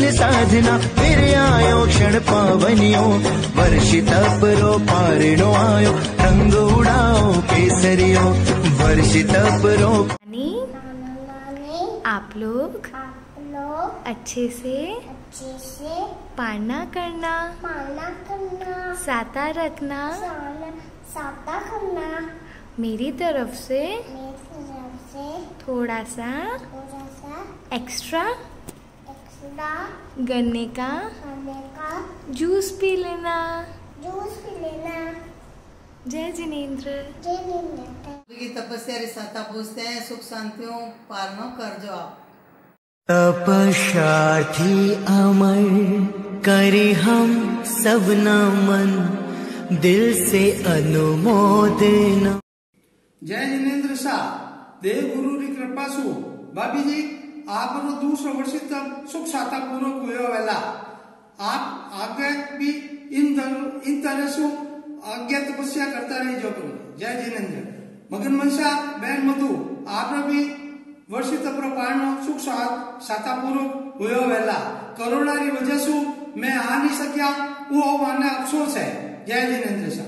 कठिन साधना फिर आयो क्षण पावनियो, वर्षित परो पारणो आयो, रंग उड़ाओ केसरियो, वर्षित परो। आप लोग अच्छे से पालना करना, साता रखना, मेरी तरफ से थोड़ा सा एक्स्ट्रा गन्ने का जूस पी लेना। जय जिनेंद्र। की तपस्या रे साता पूछते हैं, सुख शांतियों पालनो कर जो आप। तपस्यार्थी अमर करे हम सब नमन, दिल से अनुमोदन। जय जिनेंद्र शाह, देव गुरु री कृपा सु भाभी जी आप दूसरा वर्ष तक सुख साता पूर्वक हुए वेला। आप आगे भी इन तरह से आज्ञा तपस्या करता रही जो तुम। जय जिनेंद्र। मगन मनसा बहन मधु आप भी वर्षित पालनो सुख साता पूर्वक हुए वेला। कोरोना की वजह से मैं आ नहीं सकिया, वो माने अफसोस है। जय जिनेंद्र शाह।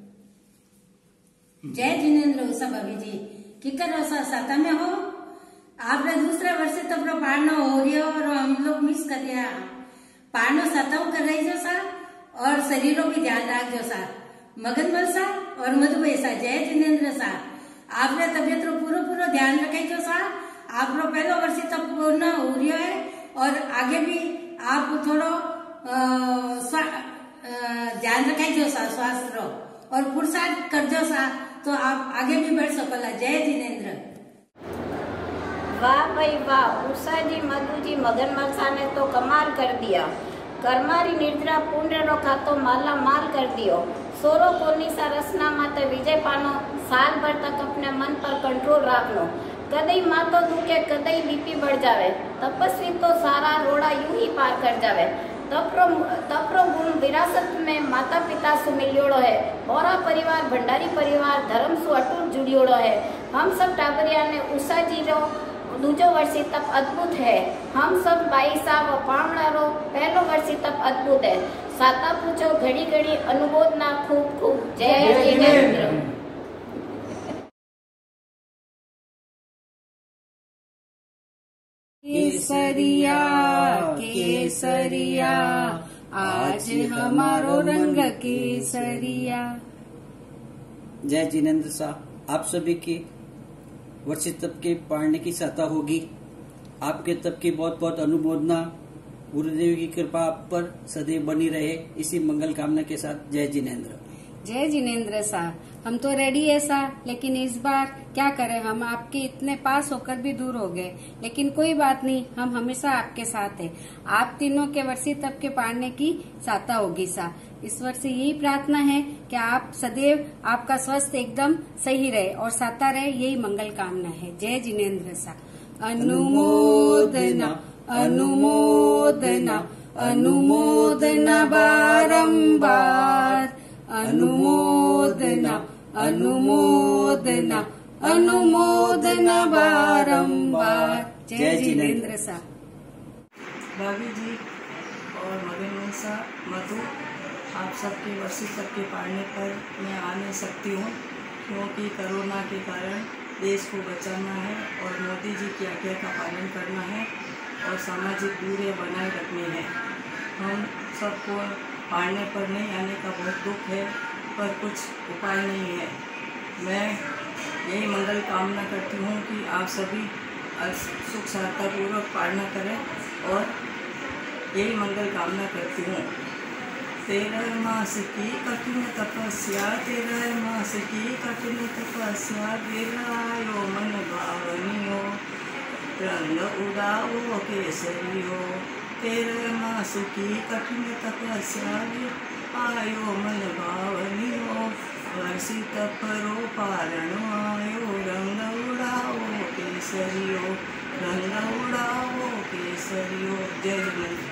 जय जिनेंद्र उषा भाभी जी की करो साता में हो। आपने दूसरे वर्ष तक पालनो हो रही हो और हम लोग मिस कर दिया। पालनो साताओं कर रही जो सा और शरीरों भी ध्यान रख जो सा। मगन मलसा और मधुबई सा। जय जिनेंद्र सा, आपने तबियत रो पूरा ध्यान रखे जो सा। आप रो पहलो वर्ष तक पूर्ण हो रही है और आगे भी आप थोड़ो ध्यान रखे जो सा स्वास्थ्य रो और पुरुषार्थ कर जो सा तो आप आगे भी बढ़ सकोला। जय जिनेंद्र। वाह भाई वाह, उषा जी मधु जी मगन मलसा ने तो कमाल कर दिया। कर्मारी निर्द्रा पुण्य रो खातो माला माल कर दियो। सोरो कोनी सा रसना माते विजय पानो, साल भर तक अपने मन पर कंट्रोल रख लो। कदई मातो दुखे कदई बीपी बढ़ जावे, तपस्वी तो सारा रोड़ा यूं ही पार कर जावे। तपरो गुण विरासत में माता पिता से मिलियोड़ो है। बोरा परिवार भंडारी परिवार धर्म सु अटूट जुड़ियोड़ो है। हम सब टाबरिया ने उषा जी रो दूजो वर्षी तप अद्भुत है। हम सब बाई साहब पावड़ा रो पहलो वर्षी तप अद्भुत है। साता पूछो घड़ी घड़ी अनुमोदना खूब खूब। जय जिनेंद्र। केसरिया केसरिया आज हमारो रंग केसरिया। जय जिनेंद्र शाह, आप सभी की वर्षित तप के पालने की सहायता होगी। आपके तप की बहुत बहुत अनुमोदना। गुरुदेव की कृपा आप पर सदैव बनी रहे, इसी मंगल कामना के साथ। जय जिनेंद्र। जय जिनेंद्र साहब, हम तो रेडी है साहब, लेकिन इस बार क्या करें, हम आपके इतने पास होकर भी दूर हो गए। लेकिन कोई बात नहीं, हम हमेशा आपके साथ हैं। आप तीनों के वर्षी तप के पालने की सहायता होगी साहब। इस वर्ष यही प्रार्थना है कि आप सदैव आपका स्वास्थ्य एकदम सही रहे और साता रहे, यही मंगल कामना है। जय जिनेंद्र साहब। अनुमोदना अनुमोदना अनुमोदना बारंबार, अनुमोदना अनुमोदना अनुमोदना बारंबार। जय जिनेंद्र साहब। भाभी जी और मगन मनसा मधु आप सबके वर्षी तक के पालने पर मैं आ नहीं सकती हूँ, क्योंकि कोरोना के कारण देश को बचाना है और मोदी जी की आज्ञा का पालन करना है और सामाजिक दूरी बनाए रखनी है। हम सबको पालने पर नहीं आने का बहुत दुख है, पर कुछ उपाय नहीं है। मैं यही मंगल कामना करती हूँ कि आप सभी सुख शांतिपूर्वक पालना करें और यही मंगल कामना करती हूँ। 13 मास की कठिन तपस्या, 13 मास की कठिन तपस्या, गिरायो मन भावनियो, रंग उड़ाओ केसरियो। 13 मास की कठिन तपस्या, आयो मन भावनियो, वर्षी तपरो पारणो आयो, रंग उड़ाओ केसरियो, रंग उड़ाओ केसरियो। जय गुरु।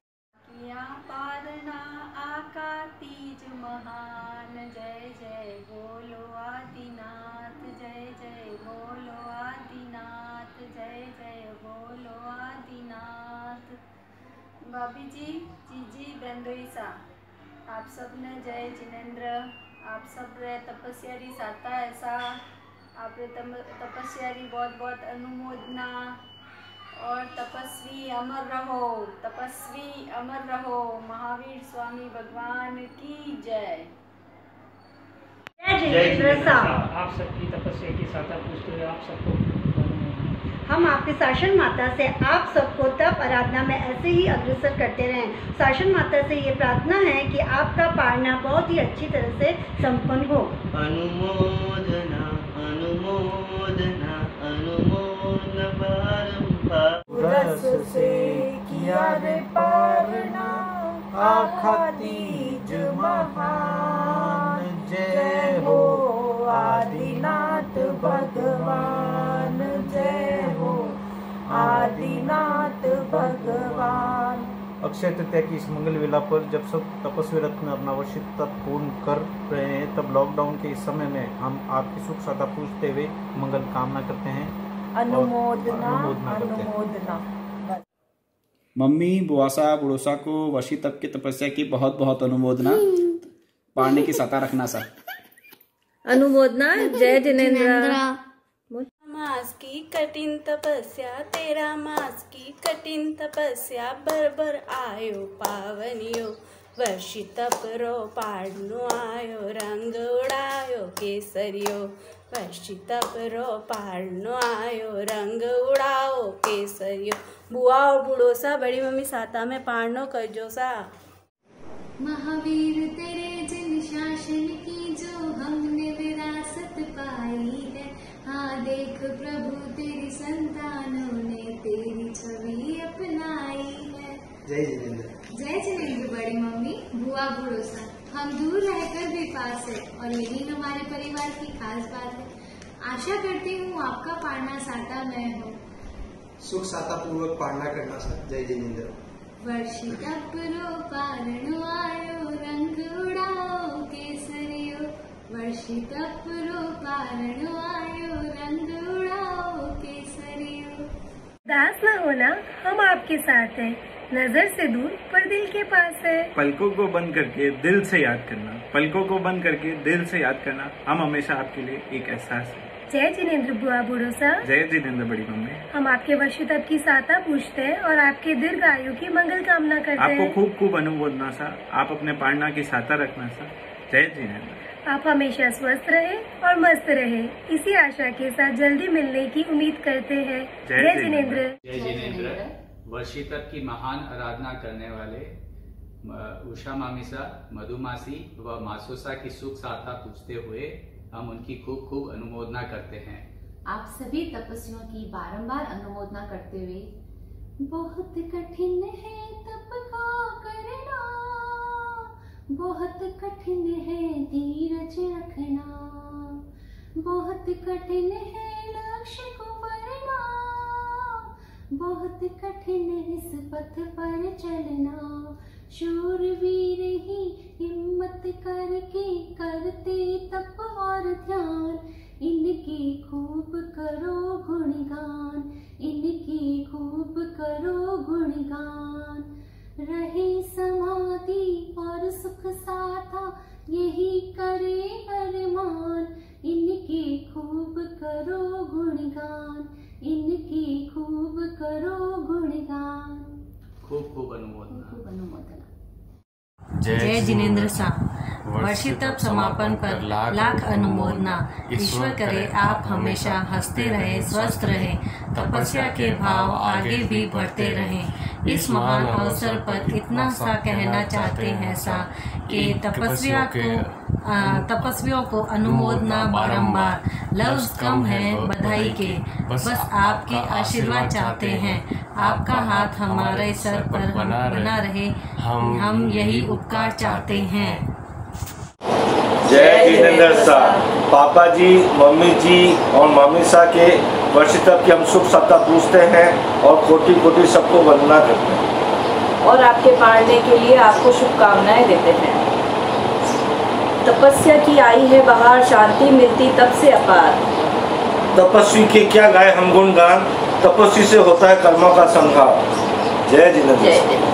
पारना आका तीज महान, जय जय बोलो आदिनाथ, जय जय बोलो आदिनाथ, जय जय बोलो आदिनाथ। भाभी जी, जीजी, बहनोई सा, आप सब ने जय जिनेंद्र। आप सब रे तपस्यारी साता ऐसा, आप रे तपस्यारी बहुत बहुत अनुमोदना। और तपस्वी अमर रहो, तपस्वी अमर रहो। महावीर स्वामी भगवान की जय। जय जिनेंद्र। आप सबकी तपस्या की साता पूछते हुए आप सबको हम आपके शासन माता से आप सबको तप आराधना में ऐसे ही अग्रसर करते रहें। शासन माता से ये प्रार्थना है कि आपका पारना बहुत ही अच्छी तरह से संपन्न हो। अनुमोदना अनुमोदना अनुमोदना बारंबार। रस से किया रे पारना आखा तीज महान। जय हो आदिनाथ भगवान, जय हो आदिनाथ भगवान। अक्षय तृतीया की इस मंगल वेला पर जब सब तपस्वी रत्न अपना वर्षित तप पूर्ण कर रहे हैं, तब लॉकडाउन के इस समय में हम आपकी सुख सदा पूछते हुए मंगल कामना करते हैं। अनुमोदना अनुमोदना। मम्मी बुआसा बुड़ोसा को वर्षी तप की तपस्या की बहुत बहुत अनुमोदना। पारने की सता रखना सा अनुमोदना। जय जिनेंद्र। मास की कठिन तपस्या, तेरा मास की कठिन तपस्या, भर भर आयो पावनियो। वर्षी तप रो पाड़नो आयो, रंग उड़ायो केसरियो। वर्षी तप रो पाड़नो आयो, रंग उड़ाओ केसरियो। बुआ और बुड़ोसा बड़ी मम्मी साता में पाड़नो करजो सा। महावीर तेरे जिन शासन की जो हमने विरासत पाई है, हाँ देख प्रभु तेरी संतानों ने तेरी छवि अपनाई है। जय जिनेंद्र। जय जिनेंद्र बड़ी मम्मी, बुआ बुड़ोसा, हम दूर रहकर भी पास है और यही हमारे परिवार की खास बात है। आशा करती हूँ आपका पारना साता में हो। सुख साता पूर्वक पारना करना सा। जय जिनेंद्र। वर्षी तप रो पारणो आयो, रंग उड़ाओ केसरियो। वर्षी तप रो पारणो आयो, रंग उड़ाओ केसरियो। दास न होना, हम आपके साथ हैं। नजर से दूर पर दिल के पास है। पलकों को बंद करके दिल से याद करना, पलकों को बंद करके दिल से याद करना, हम हमेशा आपके लिए एक एहसास है। जय जिनेंद्र बुआ बुड़ोसा। जय जिनेंद्र बड़ी मम्मी। हम आपके वर्षी तप की साता पूछते हैं और आपके दीर्घ आयु की मंगल कामना करते हैं। आपको खूब खूब अनुमोदना सा। आप अपने पारना की साता रखना सा। जय जिनेंद्र। आप हमेशा स्वस्थ रहे और मस्त रहे, इसी आशा के साथ जल्दी मिलने की उम्मीद करते हैं। जय जिनेंद्र। जय जिनेंद्र। वर्षी तप की महान आराधना करने वाले उषा मामीसा, मधुमासी व मासोसा की सुख साता पूछते हुए हम उनकी खूब खूब अनुमोदना करते हैं। आप सभी तपस्वियों की बारंबार अनुमोदना करते हुए, बहुत कठिन है तप का करना, बहुत कठिन है धीरज रखना, बहुत कठिन है लक्ष्य को पाना, बहुत कठिन इस पथ पर चलना। शूरवीर ही हिम्मत करके करते तप और ध्यान, इनकी खूब करो गुणगान, इनकी खूब करो गुणगान। रहे समाधि और सुख साथा, यही करे अरमान, इनकी खूब करो गुणगान, इनकी खूब करो गुणगान। खूब खूब अनुमोदना। जय जिनेंद्र सा। वर्षी तप समापन पर लाख अनुमोदना। ईश्वर करे आप हमेशा हंसते रहे, स्वस्थ रहे, तपस्या के भाव आगे भी बढ़ते रहें। इस महान अवसर पर इतना सा कहना चाहते हैं सा कि तपस्वियों को अनुमोदना बारंबार। लफ्ज कम है बधाई के, बस आपके आशीर्वाद चाहते हैं। आपका हाथ हमारे सर पर बना रहे, हम यही उपकार चाहते हैं। जय जिनेंद्र सा। पापा जी, मम्मी जी और मामी सा के वर्षी तप की हम सुख सत्ता पूछते हैं और कोटि कोटि सबको वंदना करते हैं और आपके पालने के लिए आपको शुभकामनाएं देते हैं। तपस्या की आई है बहार, शांति मिलती तब से अपार। तपस्वी के क्या गाए हम गुणगान, तपस्वी से होता है कर्मों का संहार। जय जिनेंद्र।